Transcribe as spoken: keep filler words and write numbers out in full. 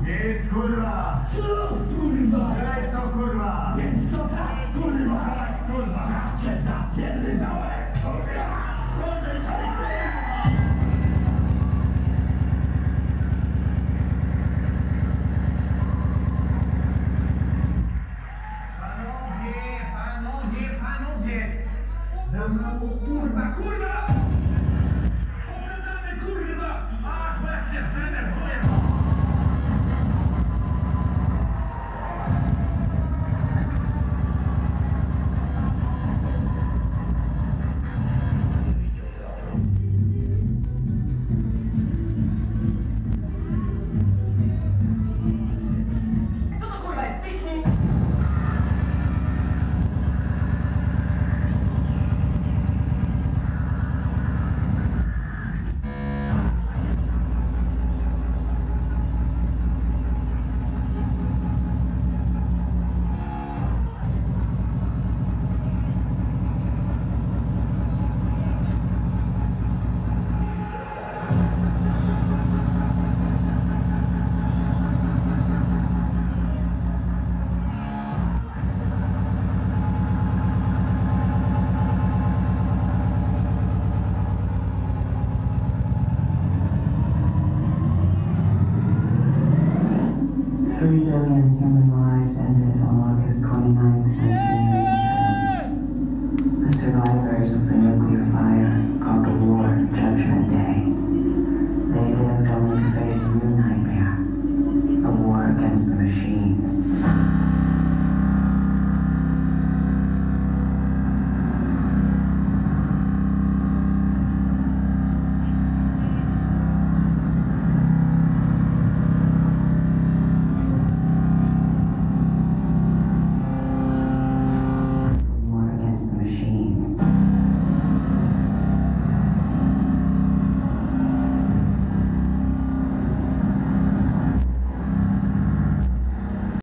Nic, kurwa! Co, kurwa? Ej, co, kurwa? Więc to tak, kurwa! Tak, kurwa! Ja cię zapierdolę, kurwa! Możesz sobie... Panowie, panowie, panowie! Za mało, kurwa, kurwa! Powtarzamy, kurwa! Ach, właśnie, zdenerwuję! Three German coming